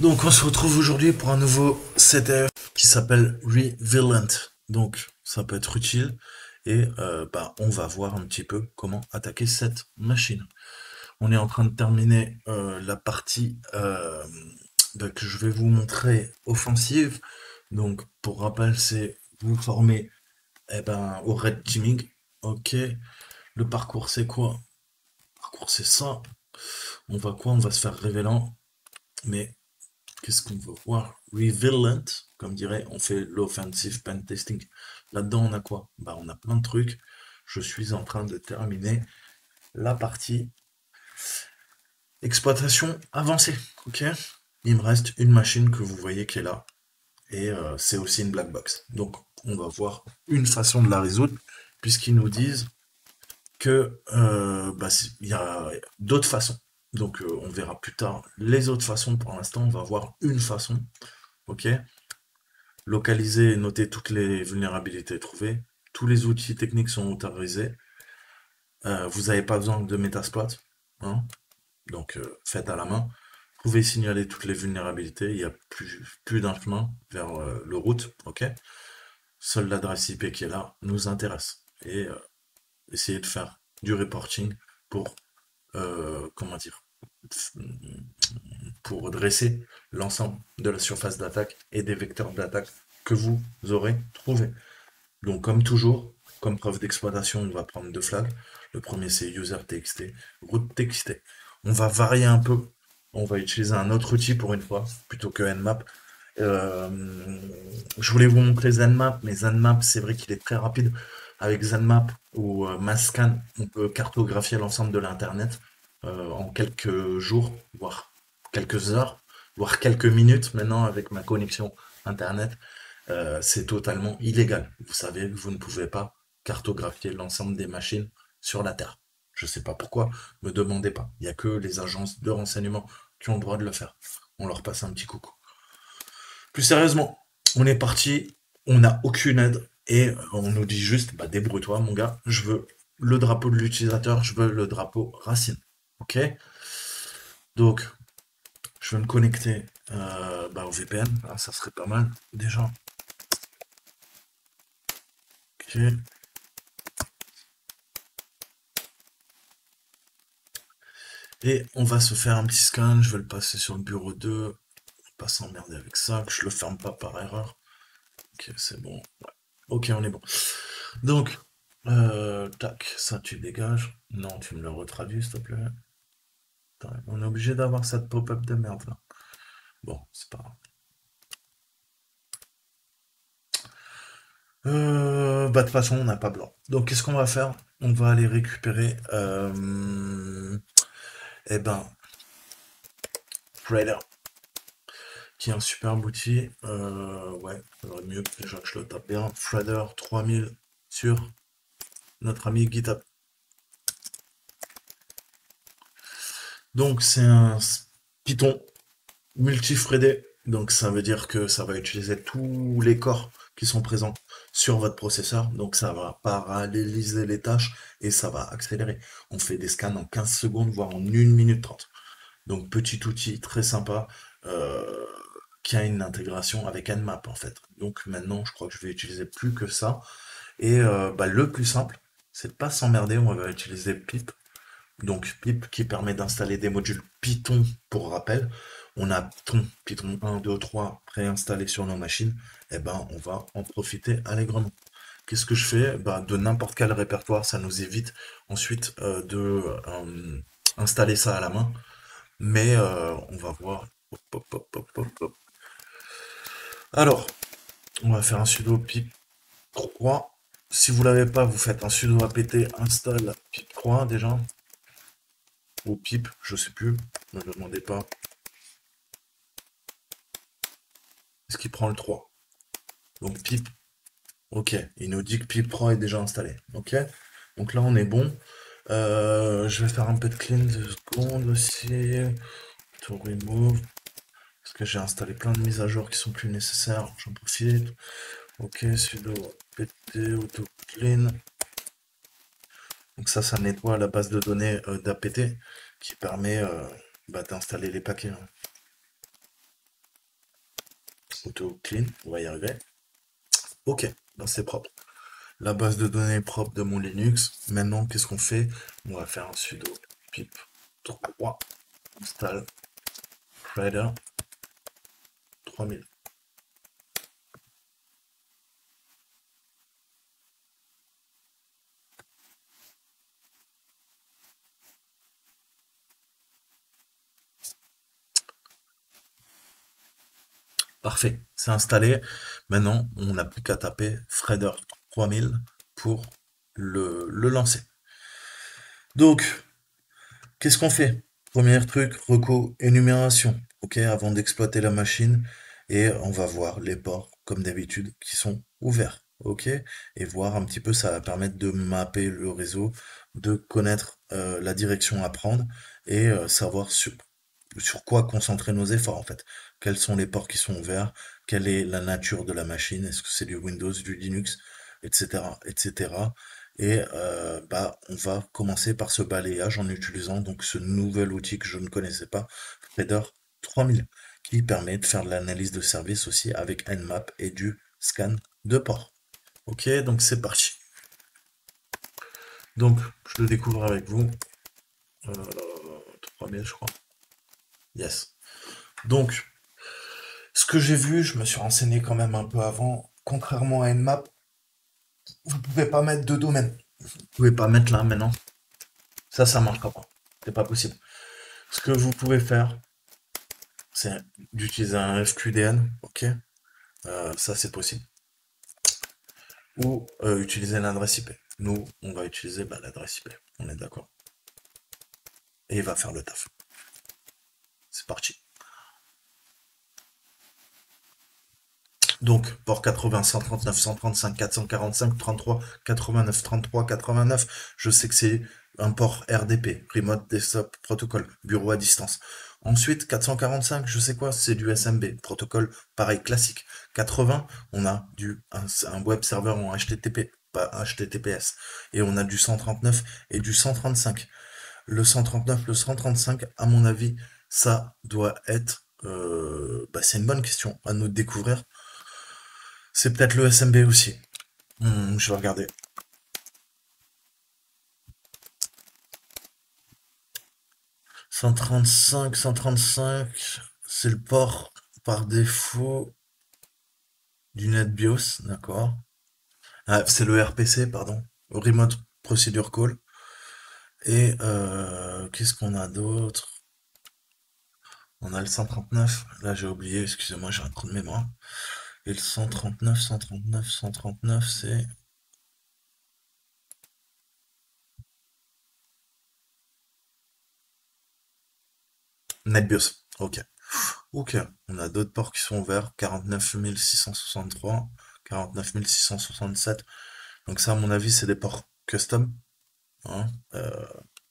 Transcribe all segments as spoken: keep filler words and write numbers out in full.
Donc on se retrouve aujourd'hui pour un nouveau setup qui s'appelle Revealant. Donc ça peut être utile et euh, bah, on va voir un petit peu comment attaquer cette machine. On est en train de terminer euh, la partie euh, bah, que je vais vous montrer offensive. Donc pour rappel, c'est vous former eh ben, au red teaming. Ok, le parcours c'est quoi? Le parcours c'est ça. On va quoi? On va se faire révélant. Mais qu'est-ce qu'on veut voir? Revealant, comme dirait, on fait l'offensive pen testing. Là-dedans, on a quoi? Bah, on a plein de trucs. Je suis en train de terminer la partie exploitation avancée. Ok? Il me reste une machine que vous voyez qui est là. Et euh, c'est aussi une black box. Donc, on va voir une façon de la résoudre, puisqu'ils nous disent que euh, bah, il y a d'autres façons. Donc, euh, on verra plus tard les autres façons. Pour l'instant, on va voir une façon. Ok? Localiser et noter toutes les vulnérabilités trouvées. Tous les outils techniques sont autorisés. Euh, vous n'avez pas besoin de Metasploit, hein, donc euh, faites à la main. Vous pouvez signaler toutes les vulnérabilités. Il n'y a plus, plus d'un chemin vers euh, le route. Ok. Seule l'adresse I P qui est là nous intéresse. Et euh, essayer de faire du reporting pour, euh, comment dire, pour dresser l'ensemble de la surface d'attaque et des vecteurs d'attaque que vous aurez trouvés. Donc comme toujours, comme preuve d'exploitation, on va prendre deux flags. Le premier c'est user.txt, route.txt. On va varier un peu. On va utiliser un autre outil pour une fois, plutôt que Nmap. Euh, je voulais vous montrer ZenMap, mais ZenMap, c'est vrai qu'il est très rapide. Avec ZenMap ou euh, Masscan, on peut cartographier l'ensemble de l'Internet euh, en quelques jours, voire quelques heures, voire quelques minutes maintenant avec ma connexion Internet. Euh, c'est totalement illégal. Vous savez que vous ne pouvez pas cartographier l'ensemble des machines sur la Terre. Je ne sais pas pourquoi, me demandez pas. Il n'y a que les agences de renseignement qui ont le droit de le faire. On leur passe un petit coucou. Plus sérieusement, on est parti, on n'a aucune aide et on nous dit juste, bah débrouille-toi mon gars, je veux le drapeau de l'utilisateur, je veux le drapeau racine. Ok? Donc, je vais me connecter euh, bah, au V P N, ah, ça serait pas mal déjà. Ok. Et on va se faire un petit scan, je vais le passer sur le bureau deux, pas s'emmerder avec ça, que je le ferme pas par erreur. Ok, c'est bon. Ouais. Ok, on est bon. Donc, euh, tac, ça tu dégages. Non, tu me le retraduis, s'il te plaît. Attends, on est obligé d'avoir cette pop-up de merde là. Bon, c'est pas grave. Euh, bah de toute façon, on n'a pas blanc. Donc, qu'est-ce qu'on va faire? On va aller récupérer, euh, eh ben, Raider, qui est un superbe outil. Euh, ouais, ça aurait mieux déjà que je le tape bien. Threader trois mille sur notre ami GitHub. Donc c'est un Python multi-threadé. Donc ça veut dire que ça va utiliser tous les corps qui sont présents sur votre processeur. Donc ça va paralléliser les tâches et ça va accélérer. On fait des scans en quinze secondes, voire en une minute trente. Donc petit outil très sympa. Euh, qui a une intégration avec Nmap en fait. Donc maintenant, je crois que je vais utiliser plus que ça. Et euh, bah, le plus simple, c'est de pas s'emmerder, on va utiliser pip. Donc pip qui permet d'installer des modules Python pour rappel. On a Python, Python un, deux, trois préinstallés sur nos machines. Et ben on va en profiter allègrement. Qu'est-ce que je fais? Bah, de n'importe quel répertoire, ça nous évite ensuite euh, de euh, installer ça à la main. Mais euh, on va voir. Hop, hop, hop, hop, hop, hop. Alors, on va faire un sudo pip trois. Si vous l'avez pas, vous faites un sudo apt install pip trois déjà. Ou pip, je sais plus. Ne me demandez pas. Est-ce qu'il prend le trois? Donc pip. Ok. Il nous dit que pip trois est déjà installé. Ok. Donc là, on est bon. Euh, je vais faire un peu de clean de secondes aussi. To remove. Parce que j'ai installé plein de mises à jour qui sont plus nécessaires. J'en profite. Ok. Sudo apt auto clean. Donc ça, ça nettoie la base de données euh, d'A P T qui permet euh, bah, d'installer les paquets. Hein. auto clean, on va y arriver. Ok, ben c'est propre. La base de données propre de mon Linux. Maintenant, qu'est-ce qu'on fait? On va faire un sudo pip trois install Threader trois mille. Parfait, c'est installé. Maintenant, on n'a plus qu'à taper Threader trois mille pour le, le lancer. Donc, qu'est-ce qu'on fait? Premier truc, reco énumération. Ok, avant d'exploiter la machine. Et on va voir les ports, comme d'habitude, qui sont ouverts. Ok, et voir un petit peu, ça va permettre de mapper le réseau, de connaître euh, la direction à prendre et euh, savoir sur, sur quoi concentrer nos efforts en fait. Quels sont les ports qui sont ouverts, quelle est la nature de la machine, est-ce que c'est du Windows, du Linux, et cetera, et cetera. Et euh, bah, on va commencer par ce balayage en utilisant donc ce nouvel outil que je ne connaissais pas, Threader trois mille, qui permet de faire de l'analyse de service aussi avec Nmap et du scan de port. Ok, donc c'est parti. Donc, je le découvre avec vous. Euh, trois mille, je crois. Yes. Donc, ce que j'ai vu, je me suis renseigné quand même un peu avant. Contrairement à Nmap, vous pouvez pas mettre de domaine. Vous pouvez pas mettre là maintenant. Ça, ça marchera pas. C'est pas possible. Ce que vous pouvez faire, c'est d'utiliser un F Q D N, ok? Euh, ça, c'est possible. Ou euh, utiliser l'adresse I P. Nous, on va utiliser bah, l'adresse I P. On est d'accord. Et il va faire le taf. C'est parti. Donc, port quatre-vingts, cent trente-neuf, cent trente-cinq, quatre cent quarante-cinq, trente-trois, quatre-vingt-neuf, trente-trois, quatre-vingt-neuf. Je sais que c'est un port R D P, Remote Desktop Protocol, bureau à distance. Ensuite, quatre cent quarante-cinq, je sais quoi, c'est du S M B, protocole pareil, classique. quatre-vingts, on a du, un, un web server en H T T P, pas H T T P S. Et on a du cent trente-neuf et du cent trente-cinq. Le cent trente-neuf, le cent trente-cinq, à mon avis, ça doit être... Euh, bah, c'est une bonne question à nous découvrir. C'est peut-être le S M B aussi. Hmm, je vais regarder. cent trente-cinq, cent trente-cinq, c'est le port par défaut du NetBIOS, d'accord. Ah, c'est le R P C, pardon. Remote Procedure Call. Et euh, qu'est-ce qu'on a d'autre? On a le cent trente-neuf. Là, j'ai oublié, excusez-moi, j'ai un trou de mémoire. Et le cent trente-neuf, cent trente-neuf, cent trente-neuf, c'est NetBIOS. Ok. Ok. On a d'autres ports qui sont ouverts. quarante-neuf mille six cent soixante-trois, quarante-neuf mille six cent soixante-sept. Donc ça, à mon avis, c'est des ports custom. Hein. Euh,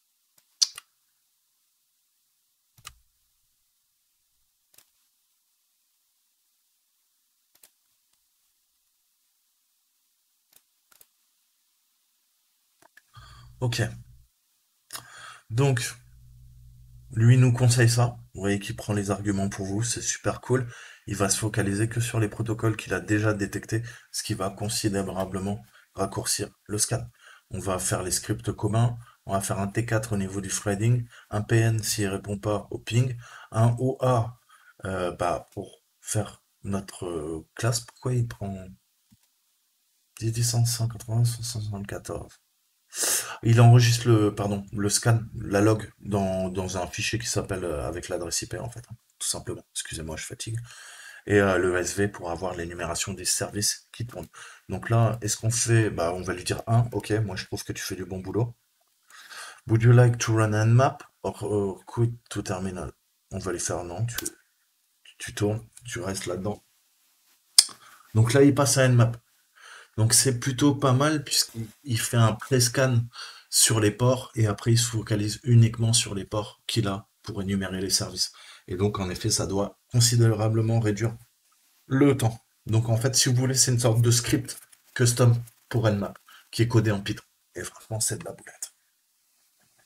ok. Donc, lui nous conseille ça. Vous voyez qu'il prend les arguments pour vous. C'est super cool. Il va se focaliser que sur les protocoles qu'il a déjà détectés, ce qui va considérablement raccourcir le scan. On va faire les scripts communs. On va faire un T quatre au niveau du threading, un P N s'il répond pas au ping, un O A euh, bah, pour faire notre euh, classe. Pourquoi il prend dix, cent quatre-vingts, cent soixante-quatorze? Il enregistre le, pardon, le scan, la log dans, dans un fichier qui s'appelle euh, avec l'adresse I P en fait, hein, tout simplement. Excusez-moi, je fatigue. Et euh, le S V pour avoir l'énumération des services qui tournent. Donc là, est-ce qu'on fait, bah, on va lui dire un, ok, moi je trouve que tu fais du bon boulot. Would you like to run Nmap or uh, quit to terminal? On va lui faire non, tu, tu tournes, tu restes là-dedans. Donc là, il passe à Nmap. Donc c'est plutôt pas mal puisqu'il il fait un pré-scan sur les ports et après il se focalise uniquement sur les ports qu'il a pour énumérer les services. Et donc en effet ça doit considérablement réduire le temps. Donc en fait si vous voulez c'est une sorte de script custom pour Nmap qui est codé en Python. Et franchement c'est de la boulette.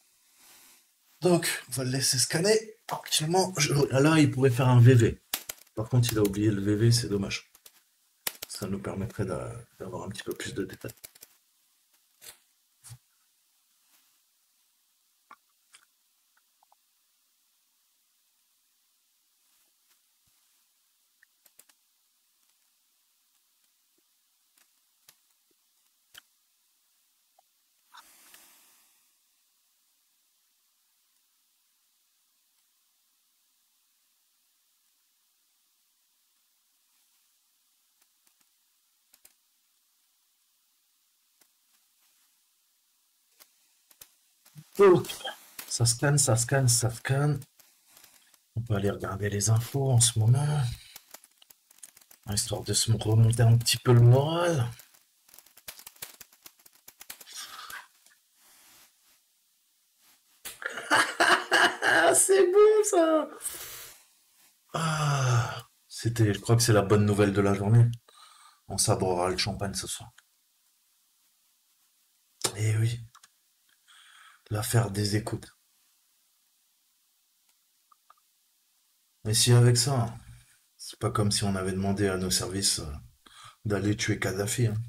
Donc on va le laisser scanner. Actuellement, je- là il pourrait faire un V V. Par contre, il a oublié le V V, c'est dommage. Ça nous permettrait d'avoir un petit peu plus de détails. Donc, ça scanne, ça scanne, ça scanne. On peut aller regarder les infos en ce moment, histoire de se remonter un petit peu le moral. Ah, c'est bon ça. Ah, c'était, je crois que c'est la bonne nouvelle de la journée. On sabrera le champagne ce soir. Eh oui, l'affaire des écoutes. Mais si avec ça, c'est pas comme si on avait demandé à nos services euh, d'aller tuer Kadhafi hein,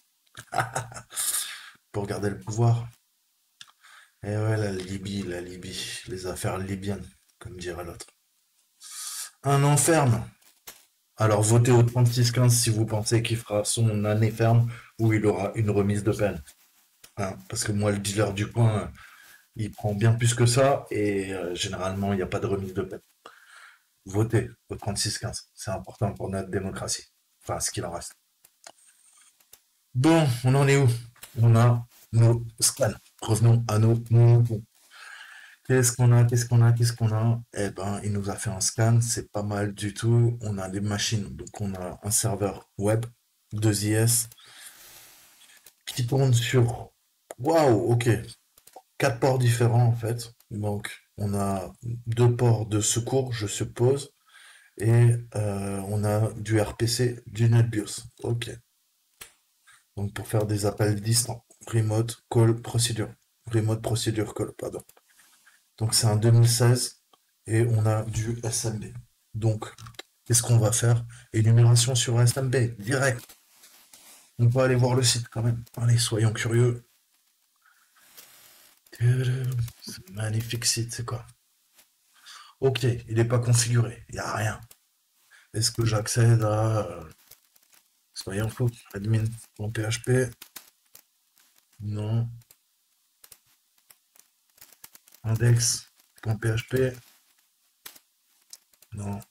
pour garder le pouvoir. Eh ouais, la Libye, la Libye, les affaires libyennes, comme dirait l'autre. Un an ferme. Alors votez au trente-six quinze si vous pensez qu'il fera son année ferme ou il aura une remise de peine. Hein, parce que moi, le dealer du coin, il prend bien plus que ça et euh, généralement, il n'y a pas de remise de peine. Votez au trente-six quinze. C'est important pour notre démocratie. Enfin, ce qu'il en reste. Bon, on en est où? On a nos scans. Revenons à nos moutons. Qu'est-ce qu'on a? Qu'est-ce qu'on a? Qu'est-ce qu'on a? Eh ben, il nous a fait un scan, c'est pas mal du tout. On a des machines, donc on a un serveur web, deux I S, qui tourne sur... Waouh, ok. Quatre ports différents en fait. Donc, on a deux ports de secours, je suppose, et euh, on a du R P C, du NetBIOS. Ok. Donc, pour faire des appels distants. Remote Call Procedure. Remote Procedure Call, pardon. Donc, c'est un deux mille seize et on a du S M B. Donc, qu'est-ce qu'on va faire? Énumération sur S M B, direct. On peut aller voir le site quand même. Allez, soyons curieux. C'est magnifique site, c'est quoi? Ok, il n'est pas configuré, il n'y a rien. Est-ce que j'accède à... euh, soyons fous, admin.php? Non. Index.php? Non.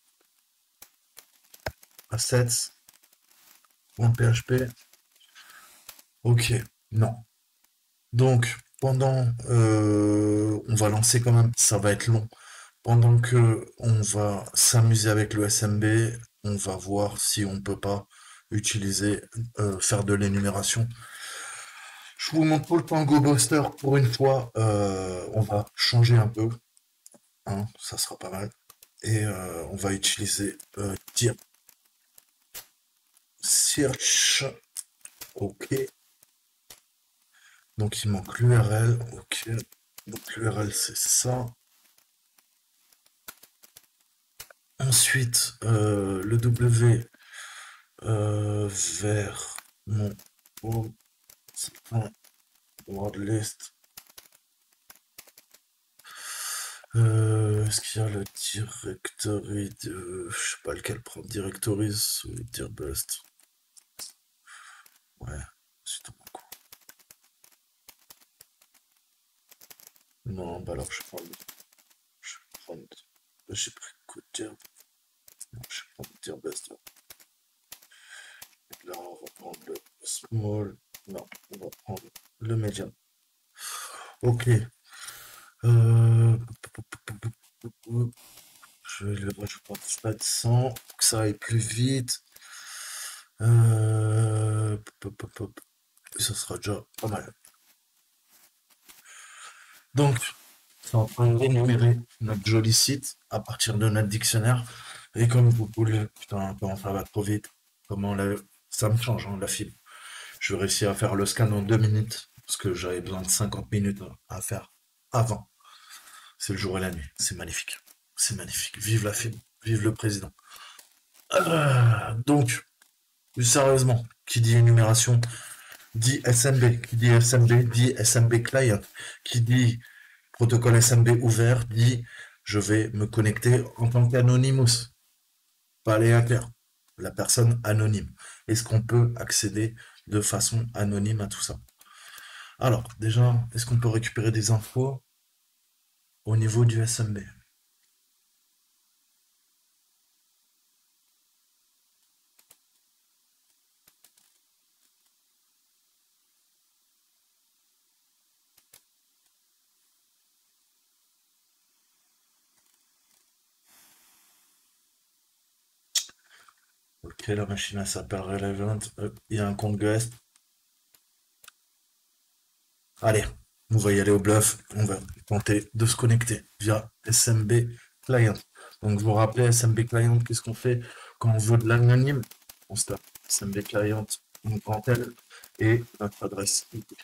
Assets.php? Ok, non. Donc, pendant... euh, on va lancer quand même, ça va être long. Pendant que on va s'amuser avec le S M B, on va voir si on peut pas utiliser, euh, faire de l'énumération. Je vous montre tout le temps GoBuster pour une fois. Euh, on va changer un peu, hein, ça sera pas mal. Et euh, on va utiliser euh, dir search. Ok. Donc il manque l'U R L. Ok. Donc l'U R L c'est ça. Ensuite euh, le W euh, vers mon home, c'est un word list. Euh, est-ce qu'il y a le directory de... Je sais pas lequel prendre, directories ou dir best. Ouais, c'est un coup. Non, bah alors je prends le... Je vais prendre... J'ai pris quoi de dir... Non, je vais prendre dir best. Là. Là, on va prendre le small. Non, on va prendre le medium. Ok. Euh... Je vais le... Je vais prendre stade cent pour que ça aille plus vite. Euh... Pop, pop, pop. Et ça sera déjà pas mal. Donc, c'est en train d'énumérer notre joli site à partir de notre dictionnaire. Et comme vous pouvez, putain, comment ça va trop vite. Comment la, ça me change, hein, la fibre. Je vais réussir à faire le scan en deux minutes, parce que j'avais besoin de cinquante minutes à faire avant. C'est le jour et la nuit. C'est magnifique. C'est magnifique. Vive la fibre. Vive le président. Euh, donc, plus sérieusement, qui dit énumération dit S M B, qui dit S M B dit S M B client, qui dit protocole S M B ouvert dit je vais me connecter en tant qu'anonymous, pas les hackers, la personne anonyme. Est-ce qu'on peut accéder de façon anonyme à tout ça? Alors, déjà, est-ce qu'on peut récupérer des infos au niveau du S M B? Ok, la machine elle s'appelle Relevant. Euh, Il y a un compte guest. Allez, on va y aller au bluff. On va tenter de se connecter via S M B Client. Donc, vous vous rappelez, S M B Client, qu'est-ce qu'on fait quand on veut de l'anonyme? On se tape S M B Client, on prend tel et notre adresse.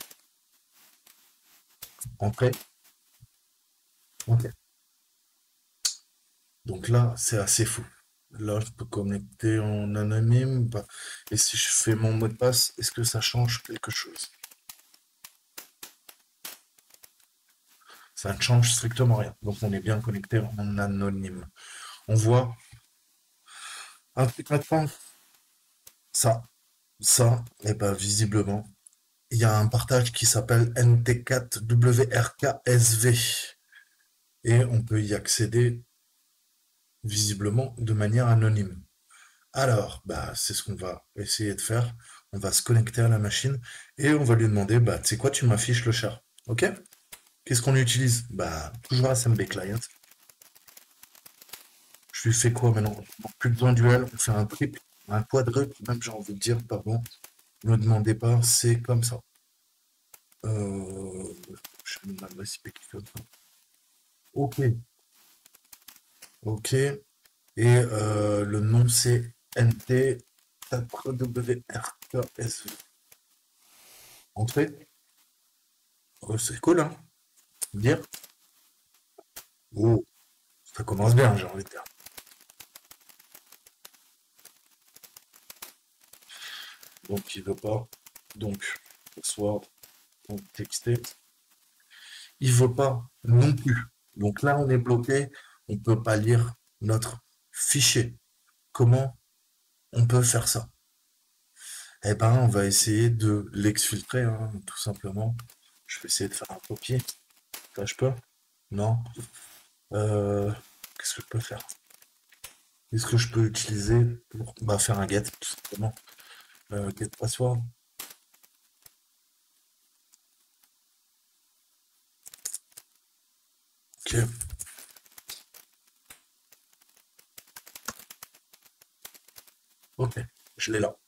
Entrée. Ok. Donc là, c'est assez fou. Là, je peux connecter en anonyme ou pas. Et si je fais mon mot de passe, est-ce que ça change quelque chose? Ça ne change strictement rien. Donc on est bien connecté en anonyme. On voit un truc maintenant, ça, ça, et ben visiblement, il y a un partage qui s'appelle N T quatre W R K S V. Et on peut y accéder visiblement de manière anonyme. Alors, bah, c'est ce qu'on va essayer de faire. On va se connecter à la machine et on va lui demander, bah, tu sais quoi, tu m'affiches le char. OK? Qu'est-ce qu'on utilise? Bah, toujours S M B Client. Je lui fais quoi maintenant? Plus besoin du L, on fait un triple, un quadruple, même j'ai envie de dire, pardon. Ne me demandez pas, c'est comme ça. Euh, je mets ma adresse I P qui comme ça. OK, OK. Et euh, le nom c'est N T quatre W R K S V. Entrée. Oh, c'est cool, hein? Dire. Oh, ça commence bien, j'ai envie de dire. Donc il veut pas. Donc, soit on texter. Il veut pas non plus. Donc là, on est bloqué. On peut pas lire notre fichier. Comment on peut faire ça? Eh ben, on va essayer de l'exfiltrer, hein, tout simplement. Je vais essayer de faire un copier. Là, je peux? Non. Euh, qu'est-ce que je peux faire? Est-ce que je peux utiliser pour bah, faire un get, tout simplement? Euh, get password. Ok. Ok. Je l'ai là.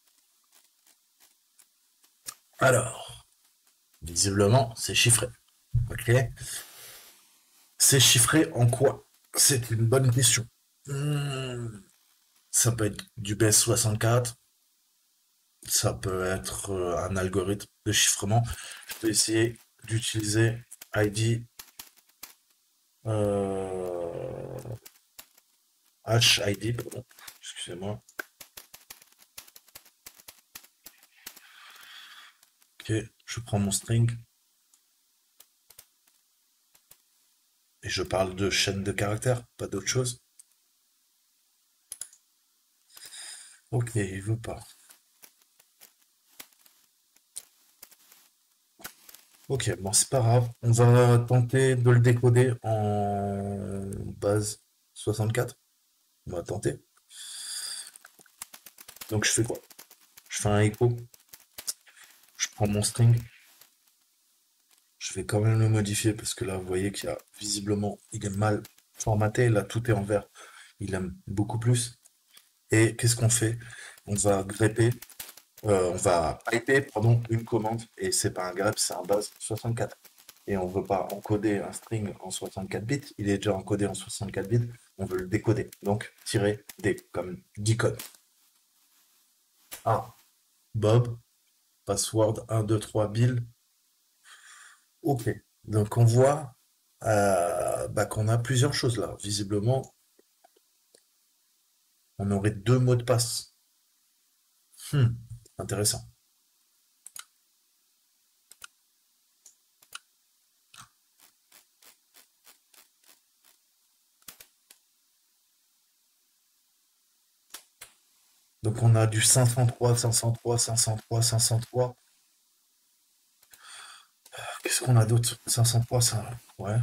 Alors, visiblement, c'est chiffré. Ok. C'est chiffré en quoi? C'est une bonne question. Hmm, ça peut être du B S soixante-quatre, ça peut être euh, un algorithme de chiffrement. Je peux essayer d'utiliser I D euh, H I D, pardon. Excusez-moi. Ok, je prends mon string et je parle de chaîne de caractères, pas d'autre chose. Ok, il veut pas. Ok, bon, c'est pas grave. On va tenter de le décoder en base soixante-quatre. On va tenter. Donc je fais quoi? Je fais un echo, je prends mon string, je vais quand même le modifier parce que là, vous voyez qu'il y a visiblement, il est mal formaté. Là, tout est en vert. Il aime beaucoup plus. Et qu'est-ce qu'on fait? On va grepper, euh, on va piper, pardon, une commande. Et c'est pas un grep, c'est un base soixante-quatre. Et on veut pas encoder un string en soixante-quatre bits. Il est déjà encodé en soixante-quatre bits. On veut le décoder. Donc, tirer D, comme decode. Ah, Bob, password un, deux, trois, Bill. Ok. Donc on voit euh, bah, qu'on a plusieurs choses là. Visiblement, On aurait deux mots de passe. Hmm, intéressant. Donc on a du cinq cent trois, cinq cent trois, cinq cent trois, cinq cent trois. Qu'est-ce qu'on a d'autre? cinq cent trois, ça. Ouais.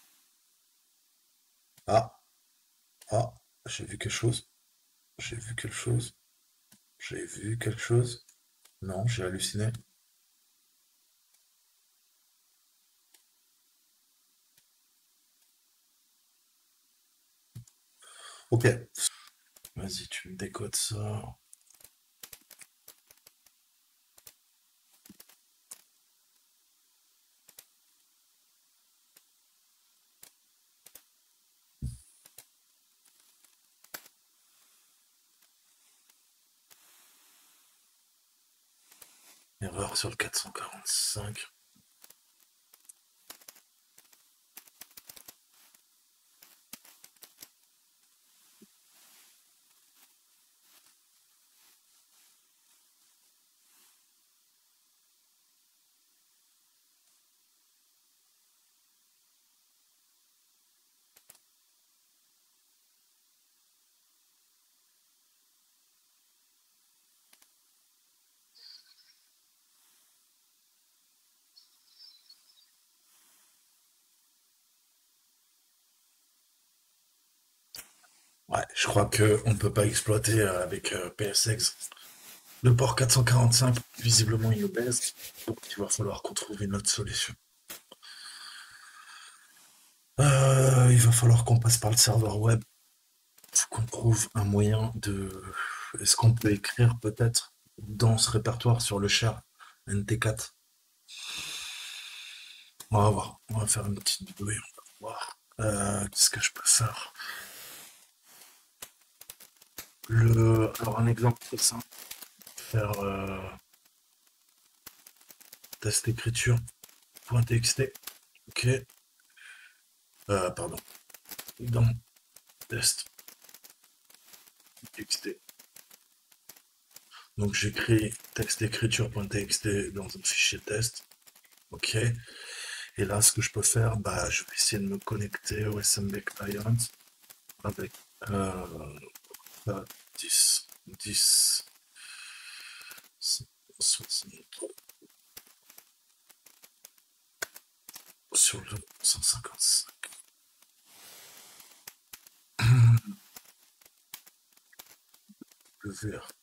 Ah, ah, j'ai vu quelque chose. J'ai vu quelque chose. J'ai vu quelque chose. Non, j'ai halluciné. Ok. Vas-y, tu me décodes ça. Erreur sur le quatre cent quarante-cinq. Ouais, je crois que on peut pas exploiter euh, avec euh, P S X. Le port quatre cent quarante-cinq, visiblement, il nous baisse. Donc, il va falloir qu'on trouve une autre solution. Euh, il va falloir qu'on passe par le serveur web. Faut qu'on trouve un moyen de... Est-ce qu'on peut écrire peut-être dans ce répertoire sur le share N T quatre? On va voir. On va faire une petite vidéo et on va voir. Euh, qu'est-ce que je peux faire? Le... Alors, un exemple très simple. Faire euh, test écriture .txt. Ok. Euh, pardon. Dans test txt. Donc j'écris texte écriture.txt dans un fichier test. Ok. Et là, ce que je peux faire, bah, je vais essayer de me connecter au S M B Client avec euh, dix, dix, soixante-trois sur le cent cinquante-cinq. Le V R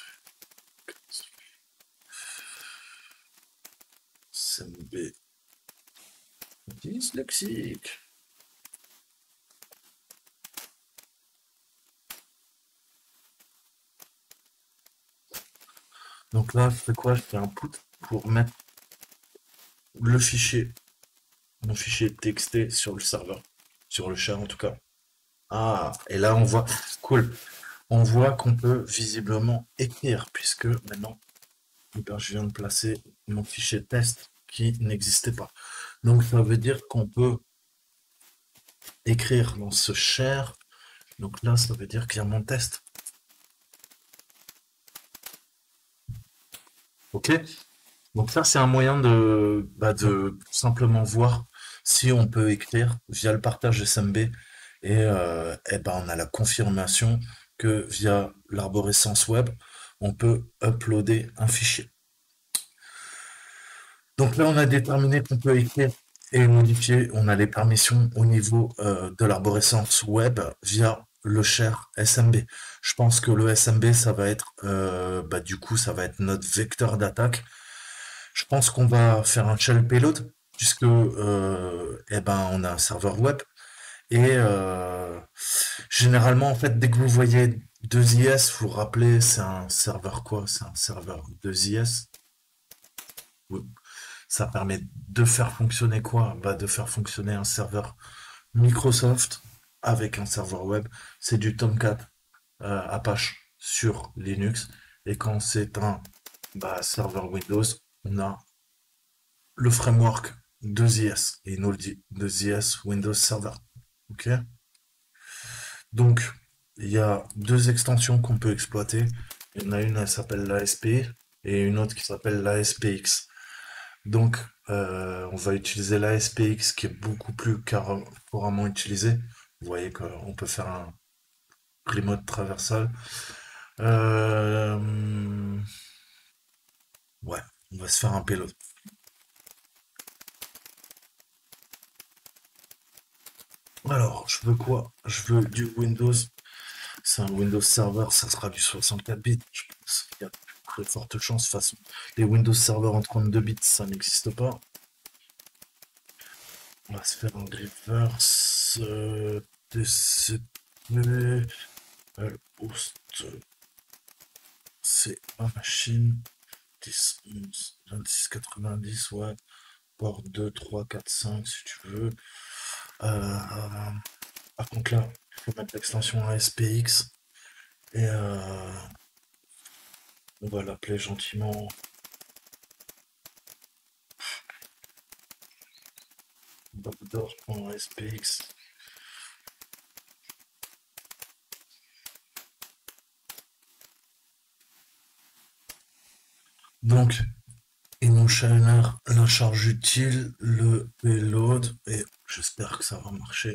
S M B dyslexique. Donc là, je fais quoi? Je fais un put pour mettre le fichier, mon fichier T X T sur le serveur, sur le share en tout cas. Ah, et là on voit, cool, on voit qu'on peut visiblement écrire, puisque maintenant, eh ben, je viens de placer mon fichier test qui n'existait pas. Donc ça veut dire qu'on peut écrire dans ce share. Donc là, ça veut dire qu'il y a mon test. Ok? Donc ça, c'est un moyen de, bah, de simplement voir si on peut écrire via le partage S M B. Et, euh, eh ben, on a la confirmation que via l'arborescence web, on peut uploader un fichier. Donc là, on a déterminé qu'on peut écrire et modifier. On a les permissions au niveau euh, de l'arborescence web via le share S M B. Je pense que le S M B, ça va être, euh, bah, du coup, ça va être notre vecteur d'attaque. Je pense qu'on va faire un shell payload puisque, euh, eh ben, on a un serveur web et euh, généralement, en fait, dès que vous voyez deux I S, vous vous rappelez, c'est un serveur quoi? C'est un serveur deux I S. Oui. Ça permet de faire fonctionner quoi? Bah, de faire fonctionner un serveur Microsoft avec un serveur web. C'est du Tomcat euh, Apache sur Linux. Et quand c'est un bah, serveur Windows, on a le framework deux I S. Et il nous le dit, deux I S Windows Server. Ok? Donc, il y a deux extensions qu'on peut exploiter. Il y en a une, elle s'appelle l'A S P et une autre qui s'appelle l'A S P X. Donc, euh, on va utiliser l'A S P X qui est beaucoup plus car- couramment utilisé. Vous voyez qu'on peut faire un remote traversal. Euh, ouais, on va se faire un payload. Alors, je veux quoi? Je veux du Windows. C'est un Windows Server, ça sera du soixante-quatre bits. Je pense qu'il y a de très fortes chances. De toute façon, les Windows Server en trente-deux bits, ça n'existe pas. On va se faire un reverse euh, T C P. euh, host, c'est ma machine. dix, onze, vingt-six, quatre-vingt-dix, ouais. Port deux, trois, quatre, cinq si tu veux. Euh, par contre là, il faut mettre l'extension A S P X. Et euh, on va l'appeler gentiment backdoor.spx. Donc, il m'enchaîne la charge utile, le payload, et j'espère que ça va marcher.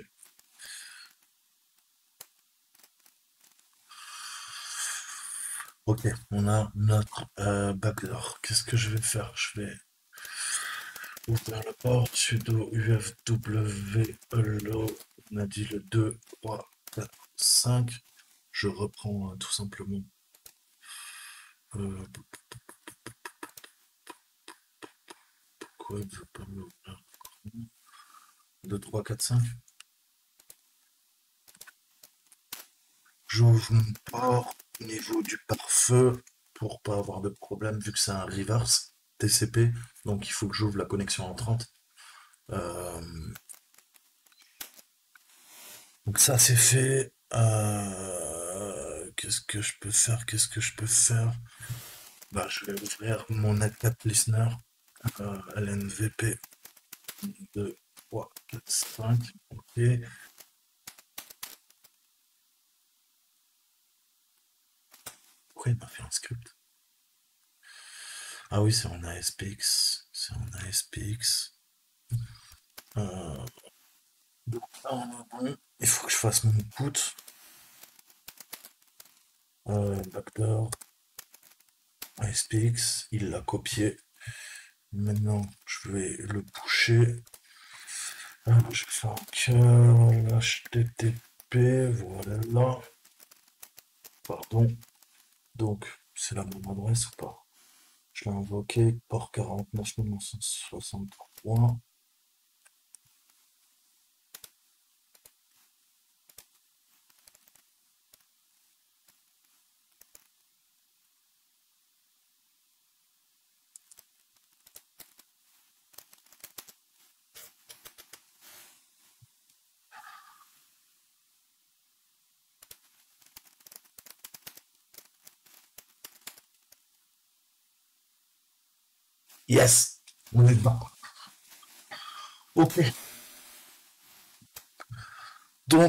Ok, on a notre euh, backdoor. Qu'est-ce que je vais faire? Je vais ouvrir le port, sudo ufw allow, on a dit le deux, trois, quatre, cinq. Je reprends euh, tout simplement euh, pourquoi il veut pas m'ouvrir deux, trois, quatre, cinq. J'ouvre mon port au niveau du pare-feu pour pas avoir de problème vu que c'est un reverse T C P. Donc il faut que j'ouvre la connexion entrante. Euh, donc ça c'est fait. Euh, Qu'est-ce que je peux faire? Qu'est-ce que je peux faire? Bah, je vais ouvrir mon netcat listener euh, L N V P deux, trois, quatre, cinq. Ok. Pourquoi il m'a fait un script? Ah oui, c'est en A S P X. C'est en A S P X. Euh, donc là, on est bon. Il faut que je fasse mon put. Euh, backdoor. A S P X. Il l'a copié. Maintenant, je vais le pusher. Euh, je vais faire que H T T P. Voilà. Pardon. Donc, c'est la bonne adresse ou pas? Je l'ai invoqué. Port quarante-neuf mille neuf cent soixante-trois. Yes! On est dedans. Ok. Donc,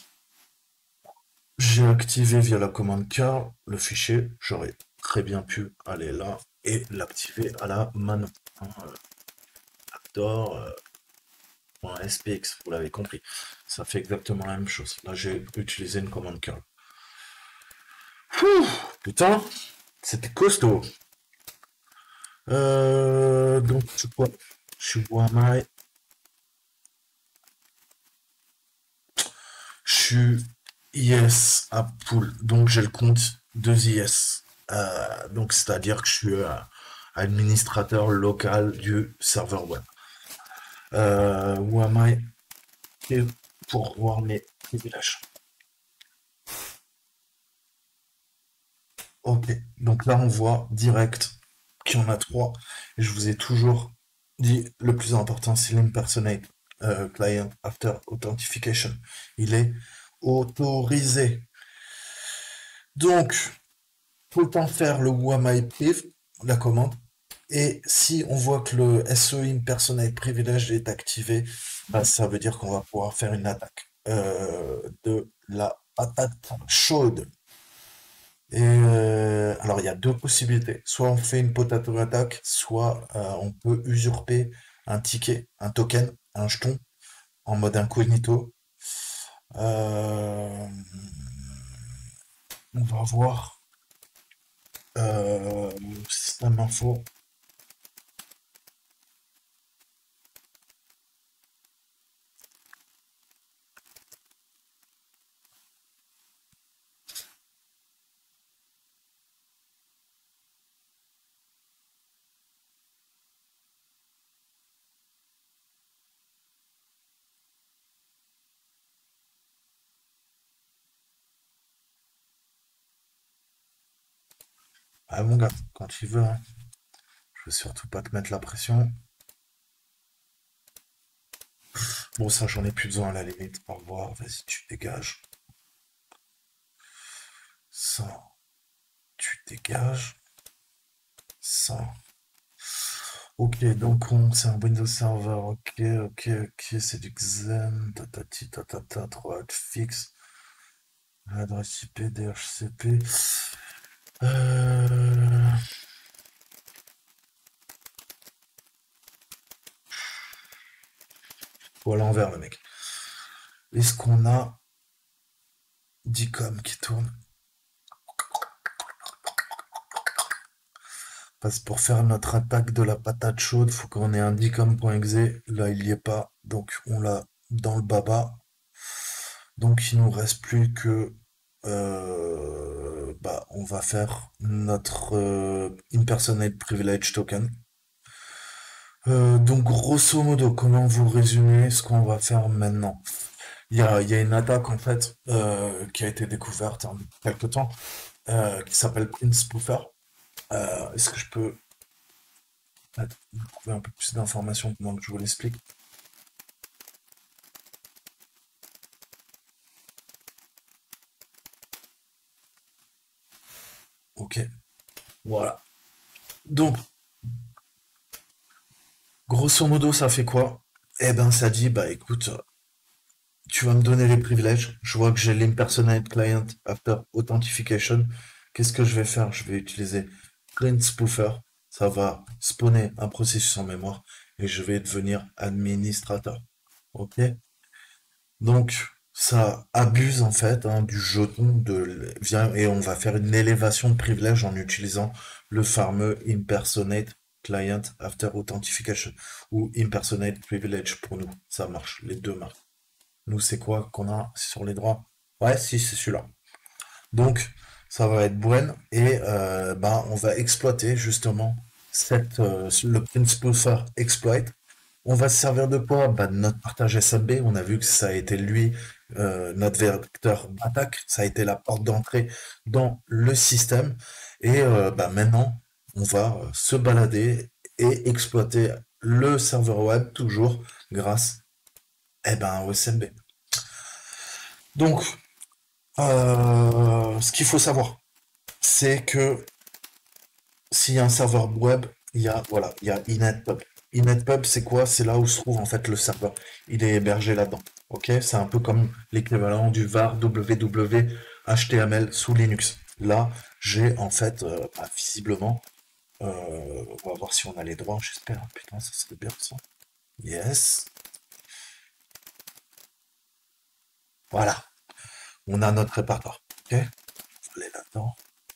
j'ai activé via la commande K le fichier. J'aurais très bien pu aller là et l'activer à la mano. Hein, euh, Actor, euh, S P X, vous l'avez compris. Ça fait exactement la même chose. Là, j'ai utilisé une commande curl. Putain, c'était costaud. Euh, donc, je quoi? Je suis Wamai. Je suis I S à pool. Donc, j'ai le compte deux I S. Euh, donc, c'est-à-dire que je suis euh, administrateur local du serveur web. Euh, Wamai et pour voir mes privilèges. Ok, donc là on voit direct qu'il y en a trois. Et je vous ai toujours dit le plus important, c'est l'impersonate euh, client after authentication. Il est autorisé. Donc, autant faire le wamipriv, la commande. Et si on voit que le S E impersonate privilege est activé, bah, ça veut dire qu'on va pouvoir faire une attaque euh, de la patate chaude. Et euh, alors, il y a deux possibilités. Soit on fait une potato attack, soit euh, on peut usurper un ticket, un token, un jeton en mode incognito. Euh, on va voir euh, système info. Ah mon gars, quand tu veux, hein. Je veux surtout pas te mettre la pression. Bon, ça, j'en ai plus besoin à la limite. Au revoir, vas-y, tu dégages. Ça, tu dégages. Ça. Ok, donc on, c'est un Windows Server. Ok, ok, ok, c'est du Xen. Tatati, tatata, trois fixe. Adresse I P, D H C P. Euh... Ou à l'envers, le mec. Est-ce qu'on a D COM qui tourne? Parce que pour faire notre attaque de la patate chaude, faut qu'on ait un D COM.exe. Là, il n'y est pas. Donc, on l'a dans le baba. Donc, il nous reste plus que... euh, bah, on va faire notre euh, Impersonate Privilege Token. Euh, donc, grosso modo, comment vous résumer ce qu'on va faire maintenant? Il y a, il y a une attaque, en fait, euh, qui a été découverte il y a quelque temps, euh, qui s'appelle Prince Spoofer. Euh, est-ce que je peux trouver un peu plus d'informations pendant que je vous l'explique? Ok, voilà. Donc, grosso modo, ça fait quoi? Eh ben, ça dit, bah écoute, tu vas me donner les privilèges. Je vois que j'ai l'impersonate client after authentication. Qu'est-ce que je vais faire? Je vais utiliser clean spoofer. Ça va spawner un processus en mémoire et je vais devenir administrateur. Ok? Donc, ça abuse en fait hein, du jeton de vient et on va faire une élévation de privilège en utilisant le fameux impersonate client after authentication ou impersonate privilege pour nous. Ça marche, les deux marchent. Nous, c'est quoi qu'on a sur les droits? Ouais, si, c'est celui-là. Donc, ça va être Buen et euh, ben, on va exploiter justement cette, euh, le principal for exploit. On va se servir de quoi? Bah, de notre partage S M B. On a vu que ça a été lui, euh, notre vecteur d'attaque. Ça a été la porte d'entrée dans le système. Et euh, bah, maintenant, on va euh, se balader et exploiter le serveur web toujours grâce eh ben, au S M B. Donc, euh, ce qu'il faut savoir, c'est que s'il y a un serveur web, il y a, voilà, il y a InetPub. InetPub, c'est quoi? C'est là où se trouve en fait le serveur. Il est hébergé là-dedans. Ok? C'est un peu comme l'équivalent du var W W H T M L sous Linux. Là, j'ai en fait, euh, bah, visiblement, euh, on va voir si on a les droits, j'espère. Putain, ça serait bien ça. Yes. Voilà. On a notre répertoire. Ok? On va aller là-dedans.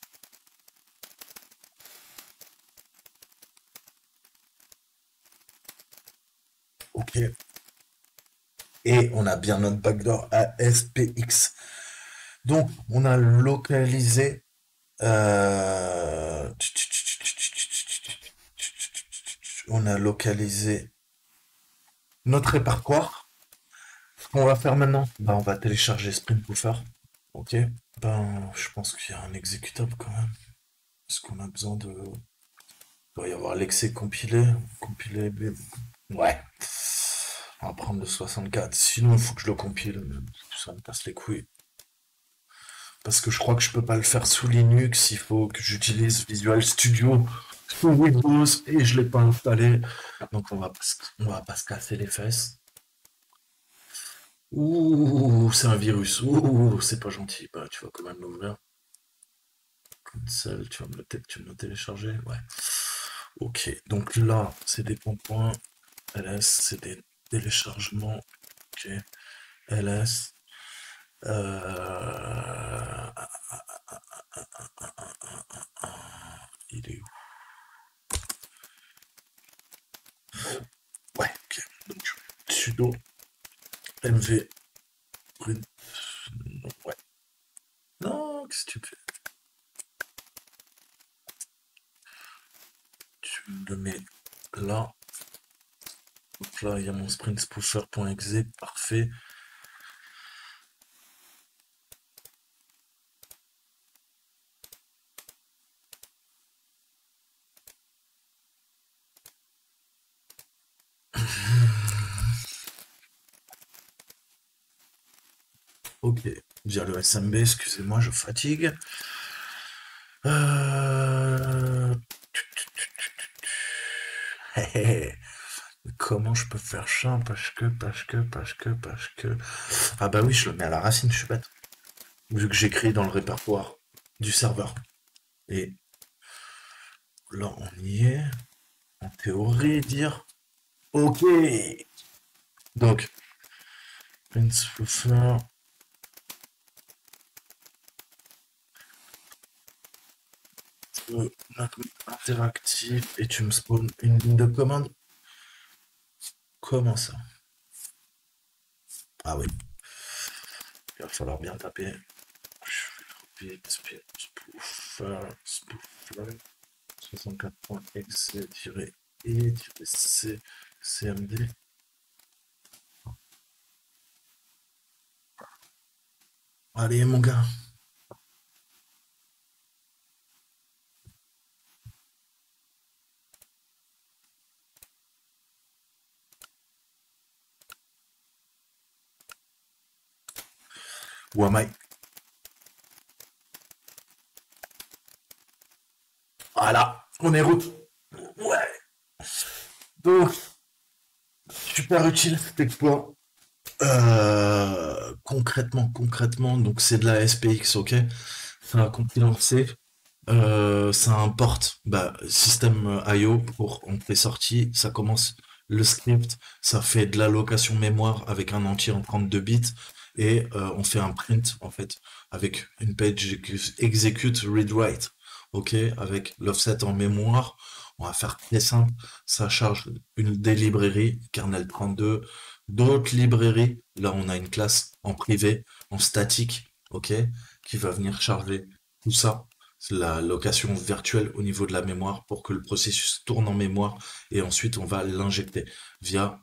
Ok. Et on a bien notre backdoor A S P X. Donc, on a localisé. euh, On a localisé notre répertoire. Ce qu'on va faire maintenant, bah, on va télécharger Springpoofer. Ok. Ben, je pense qu'il y a un exécutable quand même. Est-ce qu'on a besoin de. Il doit y avoir l'exé compilé. Compilé. Ouais. On va prendre le soixante-quatre. Sinon, il faut que je le compile. Ça me casse les couilles. Parce que je crois que je peux pas le faire sous Linux. Il faut que j'utilise Visual Studio sous Windows et je l'ai pas installé. Donc on va pas, se- on va pas se casser les fesses. Ouh, c'est un virus. Ouh, c'est pas gentil. Bah, tu vas quand même l'ouvrir. Cancel, tu vas me le, tu vas me le télécharger. Ouais. Ok. Donc là, c'est des points. L S, c'est des téléchargements. Ok. L S. Euh... Il est où? Ouais, ok. Donc, sudo mv print. Ouais. Non, qu'est-ce que tu fais? Tu le mets là. Donc là, il y a mon sprint spoofer.exe. Parfait. Ok. Via le S M B, excusez-moi, je fatigue. Euh... Comment je peux faire ça? Parce que, parce que, parce que, parce que. Ah bah oui, je le mets à la racine, je suis bête. Vu que j'écris dans le répertoire du serveur. Et là, on y est. En théorie, dire. Ok. Donc, Prince Fluffer. Interactif. Et tu me spawns une ligne de commande. Comment ça? Ah oui. Il va falloir bien taper. Je vais copier, spoofer, spoofer. soixante-quatre.exe-e-c cmd. Allez, mon gars. Où am I? Voilà, on est route. Ouais. Donc, super utile cet exploit. Euh, concrètement, concrètement, donc c'est de la S P X, ok? Ça a compilancé, euh, ça importe bah, système I O pour entrée-sortie, ça commence le script, ça fait de l'allocation mémoire avec un entier en trente-deux bits et euh, on fait un print en fait avec une page execute read write, ok, avec l'offset en mémoire. On va faire très simple, ça charge une des librairies kernel trente-deux, d'autres librairies. Là, on a une classe en privé, en statique, ok, qui va venir charger tout ça. C'est la location virtuelle au niveau de la mémoire pour que le processus tourne en mémoire et ensuite on va l'injecter via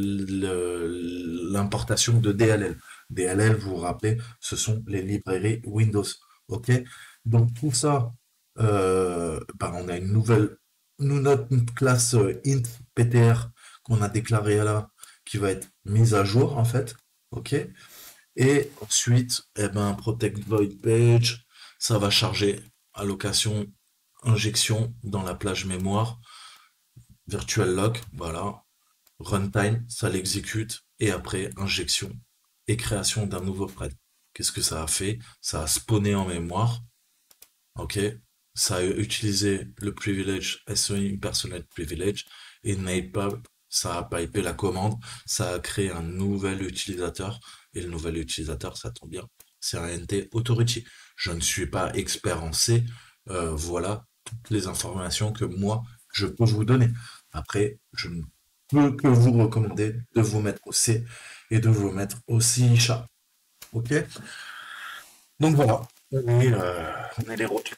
le- l'importation de D L L. D L L, vous vous rappelez, ce sont les librairies Windows. Ok? Donc tout ça, euh, bah, on a une nouvelle, nous notre classe euh, int ptr qu'on a déclarée là, qui va être mise à jour en fait. Ok? Et ensuite, eh ben, protect void page, ça va charger allocation, injection dans la plage mémoire, virtual lock, voilà, runtime, ça l'exécute, et après, injection et création d'un nouveau thread. Qu'est-ce que ça a fait? Ça a spawné en mémoire, ok? Ça a utilisé le privilege, S O I Impersonal Privilege, et Napalm, ça a pipé la commande, ça a créé un nouvel utilisateur, et le nouvel utilisateur, ça tombe bien, c'est un N T Authority. Je ne suis pas expert en C, euh, voilà toutes les informations que moi, je peux vous donner. Après, je ne peux que vous recommander de vous mettre au C et de vous mettre au C chat. Ok? Donc voilà, on est, euh, on est les routes.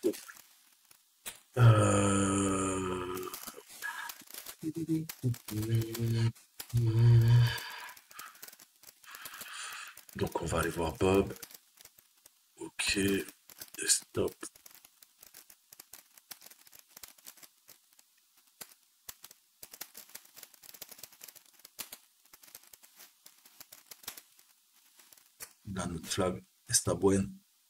Euh... Donc on va aller voir Bob. Ok, stop. On a notre flag. Está bueno.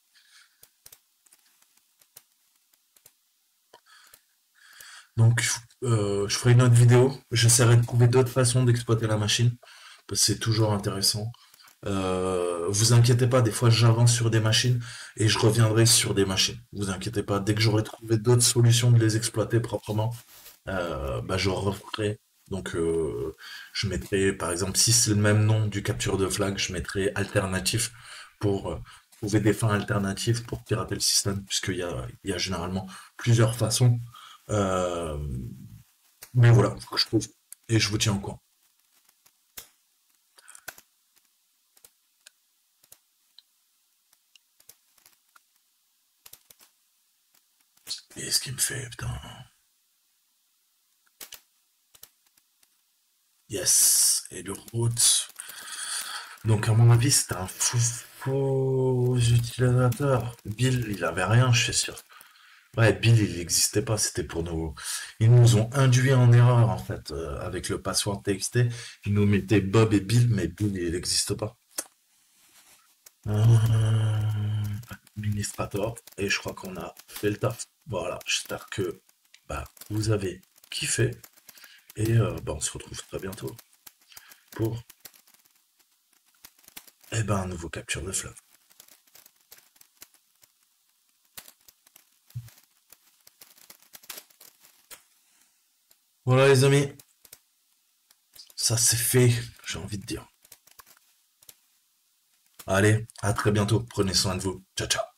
Donc euh, je ferai une autre vidéo. J'essaierai de trouver d'autres façons d'exploiter la machine. Parce que c'est toujours intéressant. Euh, vous inquiétez pas, des fois j'avance sur des machines et je reviendrai sur des machines. Vous inquiétez pas, dès que j'aurai trouvé d'autres solutions de les exploiter proprement, euh, bah, je referai. Donc euh, je mettrai, par exemple, si c'est le même nom du capture de flag, je mettrai alternatif pour euh, trouver des fins alternatives pour pirater le système, puisqu'il y a, il y a généralement plusieurs façons. Euh, mais voilà, faut que je trouve. Et je vous tiens au courant. Et ce qui me fait, putain. Yes. Et le route. Donc, à mon avis, c'était un faux, faux utilisateur. Bill, il avait rien, je suis sûr. Ouais, Bill, il n'existait pas, c'était pour nous. Ils nous ont induit en erreur, en fait, euh, avec le password T X T. Ils nous mettaient Bob et Bill, mais Bill, il n'existe pas. Euh, Administrator, et je crois qu'on a fait le taf. Voilà, j'espère que bah, vous avez kiffé, et euh, bah, on se retrouve très bientôt pour eh ben, un nouveau capture de flag. Voilà les amis, ça c'est fait, j'ai envie de dire. Allez, à très bientôt, prenez soin de vous. Ciao ciao.